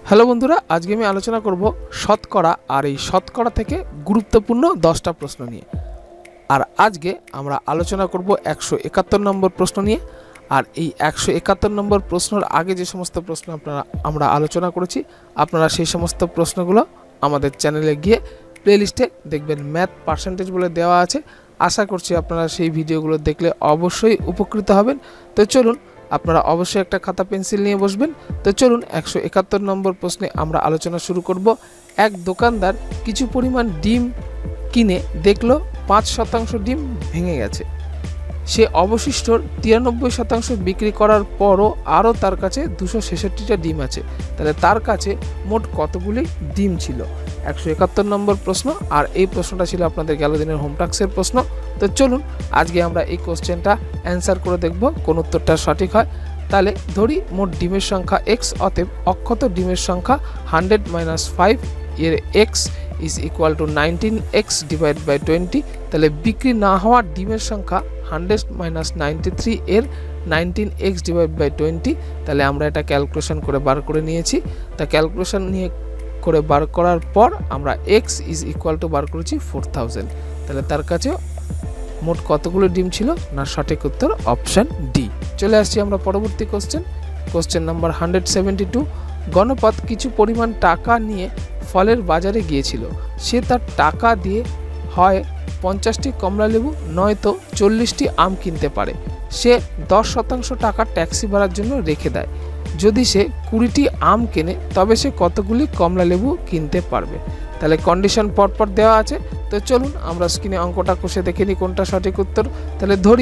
Hello বন্ধুরা, আজকে আমি আলোচনা করব শতকরা আর এই শতকরা থেকে গুরুত্বপূর্ণ 10টা প্রশ্ন নিয়ে। আর আজকে আমরা আলোচনা করব 171 নম্বর প্রশ্ন নিয়ে। আর এই 171 নম্বর প্রশ্নের আগে যে সমস্ত প্রশ্ন আমরা আলোচনা করেছি, আপনারা সেই সমস্ত প্রশ্নগুলো আমাদের চ্যানেলে গিয়ে প্লেলিস্টে দেখবেন, ম্যাথ পার্সেন্টেজ বলে দেওয়া আছে। আশা করছি আপনারা সেই ভিডিওগুলো দেখলে অবশ্যই উপকৃত হবেন। তো চলুন, আপনারা অবশ্যই একটা খাতা পেন্সিল নিয়ে বসবেন। তো চলুন 171 নম্বর প্রশ্নে আমরা আলোচনা শুরু করব। এক দোকানদার কিছু পরিমাণ ডিম কিনে দেখলো 5% ডিম ভেঙে গেছে। সে অবশিষ্ট 93% বিক্রি করার পরও আরও তার কাছে 266টা ডিম আছে। তাহলে তার কাছে মোট কতগুলি ডিম ছিল? 171 নম্বর প্রশ্ন। আর এই প্রশ্নটা ছিল আপনাদের গেল দিনের হোমটাস্কের প্রশ্ন। তো চলুন আজকে আমরা এই কোশ্চেনটা অ্যান্সার করে দেখব, কোন উত্তরটা সঠিক হয়। তাহলে ধরি মোট ডিমের সংখ্যা x, অতএব অক্ষত ডিমের সংখ্যা 100 - 5 এর x is equal to 19x divide by 20। তাহলে বিক্রি না হওয়া ডিমের সংখ্যা 100 - 93 এর 19x ডিভাইড বাই 20। তাহলে আমরা এটা ক্যালকুলেশন করে বার করে নিয়েছি। তা ক্যালকুলেশন করে বার করার পর আমরা x ইজ ইকুয়াল টু বার করেছি 4000। তাহলে তার কাছে মোট কতগুলো ডিম ছিল? না, সঠিক উত্তর অপশান ডি। চলে আসছি আমরা পরবর্তী কোশ্চেন নাম্বার 172। গণপত কিছু পরিমাণ টাকা নিয়ে ফলের বাজারে গিয়েছিল। সে তার টাকা দিয়ে হয় 50টি কমলালেবু নয়তো 40টি আম কিনতে পারে। সে 10% টাকা ট্যাক্সি ভাড়ার জন্য রেখে দেয়। যদি সে 20টি আম কেনে তবে সে কতগুলি কমলালেবু কিনতে পারবে? তাহলে কন্ডিশন পরপর দেওয়া আছে। তো চলুন আমরা স্ক্রিনে অঙ্কটা কষে দেখে নিই কোনটা সঠিক উত্তর। তাহলে ধরি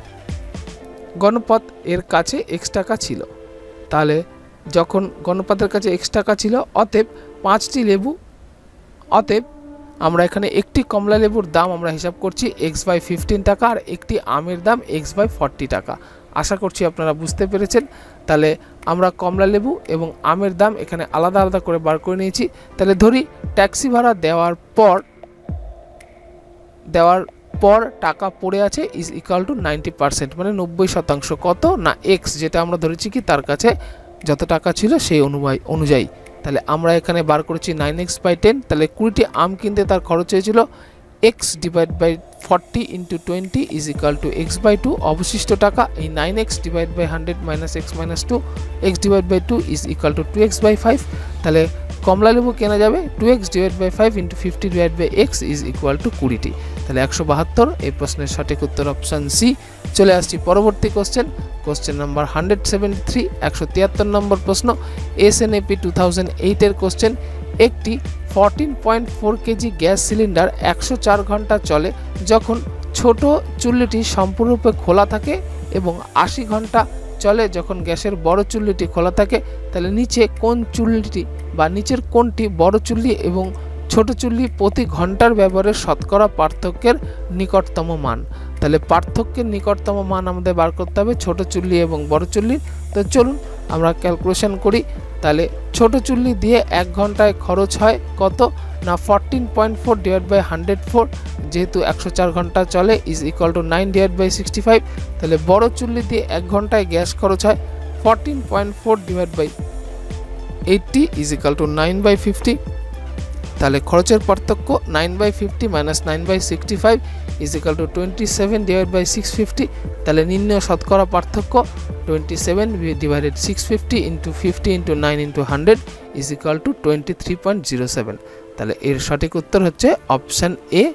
গণপত এর কাছে x টাকা ছিল। তাহলে যখন গণপতের কাছে x টাকা ছিল, অতএব 5টি লেবু, অতএব আমরা এখানে একটি কমলা লেবুর দাম আমরা হিসাব করছি x/15 টাকা, আর একটি আমের দাম x/40 টাকা। আশা করছি আপনারা বুঝতে পেরেছেন। তাহলে আমরা কমলা লেবু এবং আমের দাম এখানে আলাদা আলাদা করে বার করে নিয়েছি। তাহলে ধরি ট্যাক্সি ভাড়া দেওয়ার পর টাকা পড়ে আছে ইজ ইকুয়াল টু 90%, মানে 90%। কত? না, x, যেটা আমরা ধরেছি কি তার কাছে যত টাকা ছিল সেই অনুযায়ী। তাহলে আমরা এখানে বার করেছি 9x/10। তাহলে 20টি আম কিনতে তার খরচ হয়েছিল x divide by 40 into 20 is equal to x/2। অবশিষ্ট টাকা এই 9x divide by 100 minus x minus 2, x divide by 2 is equal to 2x/5। তাহলে কমলা লেবু কেনা যাবে 2x divide by 5 into 50 divide by x is equal to 20টি। তাহলে 172 এই প্রশ্নের সঠিক উত্তর অপশান সি। চলে আসছি পরবর্তী কোশ্চেন নাম্বার 173। 173 নম্বর প্রশ্ন, SNAP 2008 এর কোশ্চেন। একটি 14.4 কেজি গ্যাস সিলিন্ডার 104 ঘন্টা চলে যখন ছোট চুল্লিটি সম্পূর্ণরূপে খোলা থাকে এবং 80 ঘন্টা চলে যখন গ্যাসের বড় চুল্লিটি খোলা থাকে। তাহলে নিচের কোনটি বড় চুল্লি এবং ছোট চুল্লি প্রতি ঘন্টার ব্যবহারের শতকরা পার্থক্যের নিকটতম মান? তাহলে পার্থক্যের নিকটতম মান আমাদের বার করতে হবে ছোট চুল্লি এবং বড় চুল্লির। তো চলুন আমরা ক্যালকুলেশন করি। তাহলে ছোট চুল্লি দিয়ে 1 ঘন্টায় খরচ হয় কত? না, 14.4 ডিভাইড বাই 104, যেহেতু 104 ঘন্টা চলে is equal to 9 divide by 65। তাহলে বড় চুল্লি দিয়ে 1 ঘন্টায় গ্যাস খরচ হয় 14.4 divide by 80 is equal to 9/50। তাহলে খরচের পার্থক্য 9/50 minus 9/65 is equal to 27 divide by 650। তাহলে নির্ণয় শতকরা পার্থক্য 27 divided 650 into 50 into 9 into 100 is equal to 23.07। তাহলে এর সঠিক উত্তর হচ্ছে অপশান এ,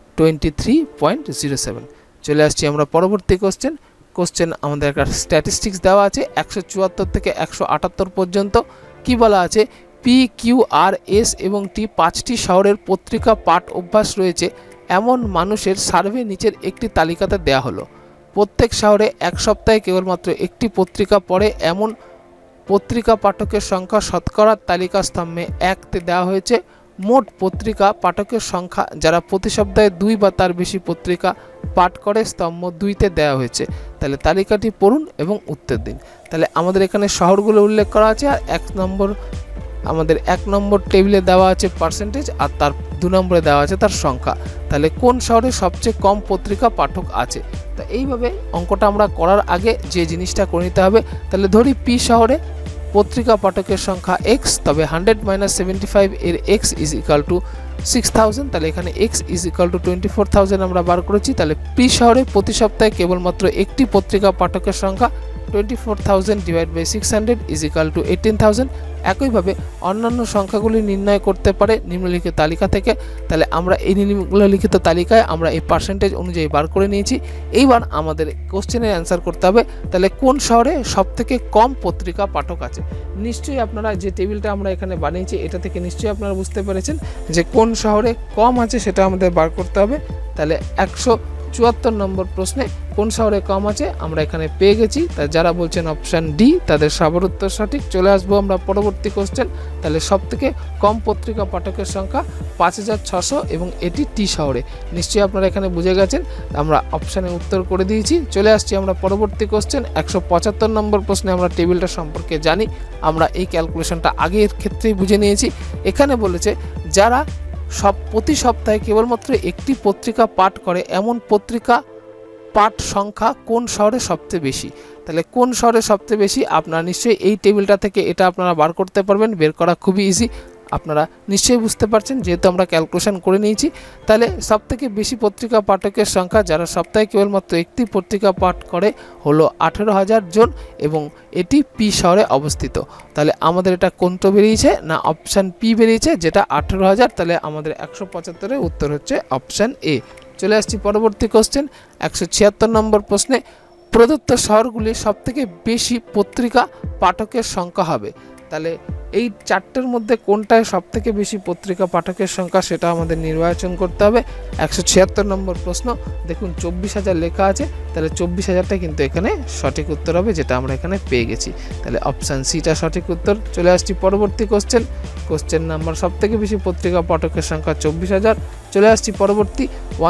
23.07। চলে আসছি আমরা পরবর্তী কোশ্চেন আমাদের একটা স্ট্যাটিস্টিক্স দেওয়া আছে 174 থেকে 178 পর্যন্ত। কি বলা আছে? PQRS এবং T 5টি শহরের পত্রিকা পাঠ অভ্যাস রয়েছে এমন মানুষের সার্ভে নিচের একটি তালিকাতে দেয়া হলো। প্রত্যেক শহরে এক সপ্তাহে কেবলমাত্র একটি পত্রিকা পড়ে এমন পত্রিকা পাঠকের সংখ্যা শতকরার তালিকা স্তম্ভে 1-তে দেওয়া হয়েছে। মোট পত্রিকা পাঠকের সংখ্যা যারা প্রতি সপ্তাহে 2 বা তার বেশি পত্রিকা পাঠ করে স্তম্ভ 2-তে দেওয়া হয়েছে। তাহলে তালিকাটি পড়ুন এবং উত্তর দিন। তাহলে আমাদের এখানে শহরগুলো উল্লেখ করা আছে, আর আমাদের 1 নম্বর টেবিলে দেওয়া আছে পার্সেন্টেজ, আর তার 2 নম্বরে দেওয়া আছে তার সংখ্যা। তাহলে কোন শহরে সবচেয়ে কম পত্রিকা পাঠক আছে? তো এইভাবে অঙ্কটা আমরা করার আগে যে জিনিসটা করে নিতে হবে, তাহলে ধরি পি শহরে পত্রিকা পাঠকের সংখ্যা x, তবে 100 - 75 এর x ইজ ইকুয়াল টু 6000, তাহলে এখানে x ইজ ইকুয়াল টু 24000 আমরা বার করেছি। তাহলে পি শহরে প্রতি সপ্তাহে কেবলমাত্র একটি পত্রিকা পাঠকের সংখ্যা 24000 divide by 600 is equal to 18000। একইভাবে অন্যান্য সংখ্যাগুলি নির্ণয় করতে পারে নিম্নলিখিত তালিকা থেকে। তাহলে আমরা এই নিম্নলিখিত তালিকায় আমরা এই পার্সেন্টেজ অনুযায়ী বার করে নিয়েছি। এইবার আমাদের কোশ্চেনের অ্যান্সার করতে হবে, তাহলে কোন শহরে সবথেকে কম পত্রিকা পাঠক আছে। নিশ্চয়ই আপনারা যে টেবিলটা আমরা এখানে বানিয়েছি এটা থেকে নিশ্চয়ই আপনারা বুঝতে পেরেছেন যে কোন শহরে কম আছে সেটা আমাদের বার করতে হবে। তাহলে 174 নম্বর প্রশ্নে কোন শহরে কম আছে আমরা এখানে পেয়ে গেছি। তাই যারা বলছেন অপশান ডি তাদের সবার উত্তর সঠিক। চলে আসবো আমরা পরবর্তী কোশ্চেন। তাহলে সবথেকে কম পত্রিকা পাঠকের সংখ্যা 5600 এবং এটি টি শহরে। নিশ্চয়ই আপনারা এখানে বুঝে গেছেন, আমরা অপশানে উত্তর করে দিয়েছি। চলে আসছি আমরা পরবর্তী কোশ্চেন 175 নম্বর প্রশ্নে। আমরা টেবিলটা সম্পর্কে জানি, আমরা এই ক্যালকুলেশনটা আগের ক্ষেত্রেই বুঝে নিয়েছি। এখানে বলেছে যারা প্রতি সপ্তাহে কেবলমাত্র একটি পত্রিকা পাঠ করে এমন পত্রিকা পাঠ সংখ্যা কোন শহরে সবচেয়ে বেশি। তাহলে কোন শহরে সবচেয়ে বেশি আপনারা নিশ্চয়ই এই টেবিলটা থেকে এটা আপনারা বার করতে পারবেন, বের করা খুবই ইজি। আপনারা নিশ্চয়ই বুঝতে পারছেন যেহেতু আমরা ক্যালকুলেশন করে নিয়েছি। তাহলে সবথেকে বেশি পত্রিকা পাঠকের সংখ্যা যারা সপ্তাহে কেবলমাত্র একটি পত্রিকা পাঠ করে হলো 18000 জন এবং এটি পি শহরে অবস্থিত। তাহলে আমাদের এটা কোনটা বেরিয়েছে না অপশান পি বেরিয়েছে, যেটা 18000। তাহলে আমাদের 175-এর উত্তর হচ্ছে অপশান এ। চলে আসছি পরবর্তী কোশ্চেন 176 নম্বর প্রশ্নে। প্রদত্ত শহরগুলির সবথেকে বেশি পত্রিকা পাঠকের সংখ্যা হবে। তাহলে এই চারটের মধ্যে কোনটায় সবথেকে বেশি পত্রিকা পাঠকের সংখ্যা সেটা আমাদের নির্বাচন করতে হবে। 176 নম্বর প্রশ্ন, দেখুন 24000 লেখা আছে, তাহলে 24000টা কিন্তু এখানে সঠিক উত্তর হবে, যেটা আমরা এখানে পেয়ে গেছি। তাহলে অপশান সিটা সঠিক উত্তর। চলে আসছি পরবর্তী কোশ্চেন নাম্বার সবথেকে বেশি পত্রিকা পাঠকের সংখ্যা 24000। চলে আসছি পরবর্তী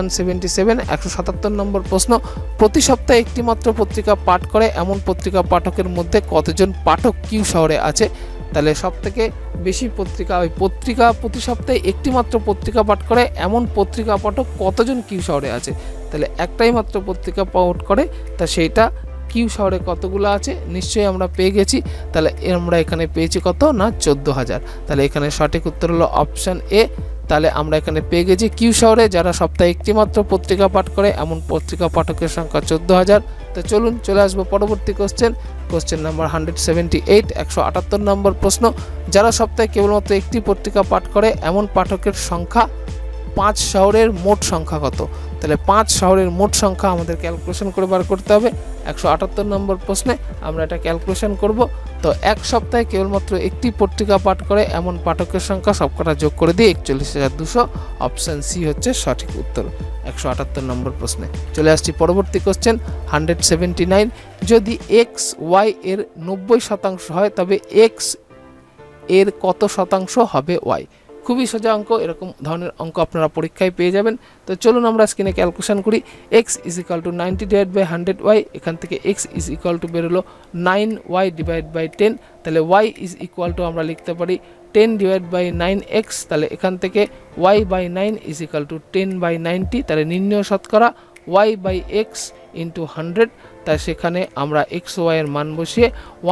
177 নম্বর প্রশ্ন। প্রতি সপ্তাহে একটি মাত্র পত্রিকা পাঠ করে এমন পত্রিকা পাঠকের মধ্যে কতজন পাঠক কিউ শহরে আছে। তাহলে সবথেকে বেশি পত্রিকা প্রতি সপ্তাহে একটি মাত্র পত্রিকা পাঠ করে এমন পত্রিকা পাঠক কতজন কিউ শহরে আছে। তাহলে একটাই মাত্র পত্রিকা পাঠ করে, তা সেইটা কিউ শহরে কতগুলো আছে নিশ্চয়ই আমরা পেয়ে গেছি। তাহলে আমরা এখানে পেয়েছি কত না 14000। তাহলে এখানে সঠিক উত্তর হলো অপশান এ। তাহলে আমরা এখানে পেয়ে গেছি কিউ শহরে যারা সপ্তাহে একটি মাত্র পত্রিকা পাঠ করে এমন পত্রিকা পাঠকের সংখ্যা 14000। তো চলুন চলে আসবো পরবর্তী কোশ্চেন নাম্বার 178 178 নম্বর প্রশ্ন। যারা সপ্তাহে কেবলমাত্র একটি পত্রিকা পাঠ করে এমন পাঠকের সংখ্যা 5 শহরের মোট সংখ্যা কত। তাহলে 5 শহরের মোট সংখ্যা আমাদের ক্যালকুলেশন করে বার করতে হবে। 178 নম্বর প্রশ্নে আমরা এটা ক্যালকুলেশন করব। তো এক সপ্তাহে কেবলমাত্র একটি পত্রিকা পাঠ করে এমন পাঠকের সংখ্যা সবকটা যোগ করে দিয়ে 41200। অপশান সি হচ্ছে সঠিক উত্তর 178 নম্বর প্রশ্নে। চলে আসছি পরবর্তী কোশ্চেন 179। যদি এক্স ওয়াই এর 90% হয় তবে এক্স এর কত শতাংশ হবে ওয়াই। খুবই সোজা অঙ্ক, এরকম ধরনের অঙ্ক আপনারা পরীক্ষায় পেয়ে যাবেন। তো চলুন আমরা স্ক্রিনে ক্যালকুলেশন করি। x is equal to 90 divide by 100y। এখান থেকে x ইজ ইকুয়াল টু বেরোলো 9y ডিভাইড বাই 10। তাহলে y ইজ ইকুয়াল টু আমরা লিখতে পারি 10 ডিভাইড বাই 9x। তাহলে এখান থেকে y by 9 is equal to 10 by 90। তাহলে নির্ণয় শতকরা y বাই x ইন্টু 100। তাই সেখানে আমরা x y এর মান বসিয়ে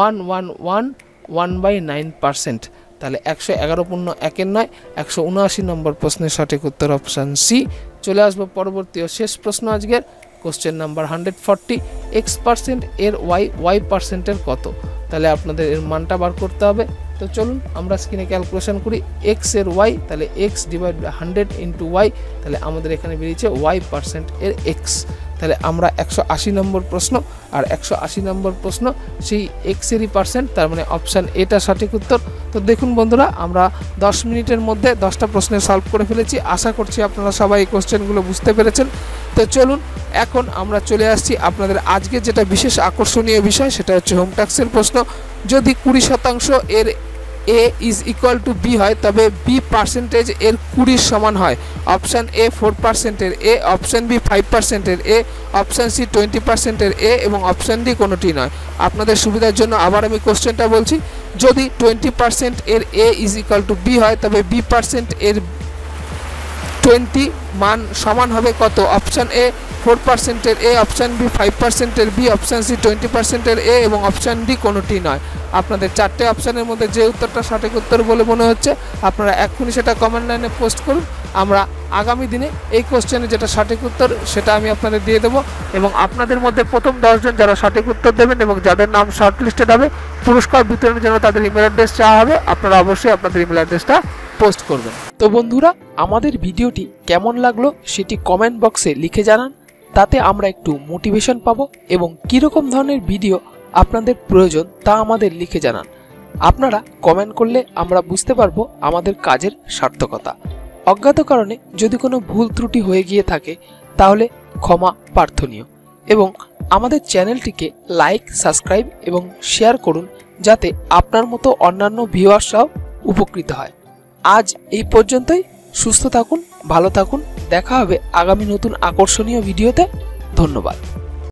111/9%। তাহলে 111.1 179 নম্বর প্রশ্নের সঠিক উত্তর অপশান সি। চলে আসবো পরবর্তী ও শেষ প্রশ্ন আজকের কোশ্চেন নাম্বার 140। x% এর y% এর কত। তাহলে আপনাদের এর মানটা বার করতে হবে। তো চলুন আমরা স্ক্রিনে ক্যালকুলেশন করি। x এর y, তাহলে x divide by 100 into y। তাহলে আমাদের এখানে বেরিয়েছে y% এর x। তাহলে আমরা 180 নম্বর প্রশ্ন, আর 180 নম্বর প্রশ্ন সেই এক্স এরই পার্সেন্ট, তার মানে অপশান এটা সঠিক উত্তর। তো দেখুন বন্ধুরা, আমরা 10 মিনিটের মধ্যে 10টা প্রশ্নের সলভ করে ফেলেছি। আশা করছি আপনারা সবাই এই কোশ্চেনগুলো বুঝতে পেরেছেন। তো চলুন এখন আমরা চলে আসছি আপনাদের আজকে যেটা বিশেষ আকর্ষণীয় বিষয়, সেটা হচ্ছে হোম ট্যাক্সের প্রশ্ন। যদি 20% এর a is equal to b হয় তবে b% এর 20 সমান হয়। অপশান এ 4% এর a, অপশান বি 5% এর a, অপশান সি 20% এর a এবং অপশান ডি কোনোটি নয়। আপনাদের সুবিধার জন্য আবার আমি কোশ্চেনটা বলছি। যদি 20% এর a is equal to b হয় তবে b% এর 20 মান সমান হবে কত? অপশান এ 4%-এর, এ অপশান বি 5%-এর, বি অপশান সি 20%-এর, এ এবং অপশান ডি কোনোটি নয়। আপনাদের চারটে অপশানের মধ্যে যে উত্তরটা সঠিক উত্তর বলে মনে হচ্ছে আপনারা এক্ষুনি সেটা কমেন্ট লাইনে পোস্ট করুন। আমরা আগামী দিনে এই কোশ্চেনে যেটা সঠিক উত্তর সেটা আমি আপনাদের দিয়ে দেবো, এবং আপনাদের মধ্যে প্রথম 10 জন যারা সঠিক উত্তর দেবেন এবং যাদের নাম শর্ট লিস্টেড হবে, পুরস্কার বিতরণের জন্য তাদের ইমেল অ্যাড্রেস চাওয়া হবে। আপনারা অবশ্যই আপনাদের ইমেল অ্যাড্রেসটা পোস্ট করবেন। তো বন্ধুরা, আমাদের ভিডিওটি কেমন লাগলো সেটি কমেন্ট বক্সে লিখে জানান, তাতে আমরা একটু মোটিভেশন পাবো, এবং কীরকম ধরনের ভিডিও আপনাদের প্রয়োজন তা আমাদের লিখে জানান। আপনারা কমেন্ট করলে আমরা বুঝতে পারবো আমাদের কাজের সার্থকতা। অজ্ঞাত কারণে যদি কোনো ভুল ত্রুটি হয়ে গিয়ে থাকে তাহলে ক্ষমা প্রার্থনীয়, এবং আমাদের চ্যানেলটিকে লাইক, সাবস্ক্রাইব এবং শেয়ার করুন যাতে আপনার মতো অন্যান্য ভিউয়ার্সরাও উপকৃত হয়। আজ এই পর্যন্তই। সুস্থ থাকুন, ভালো থাকুন। দেখা হবে আগামী নতুন আকর্ষণীয় ভিডিওতে। ধন্যবাদ।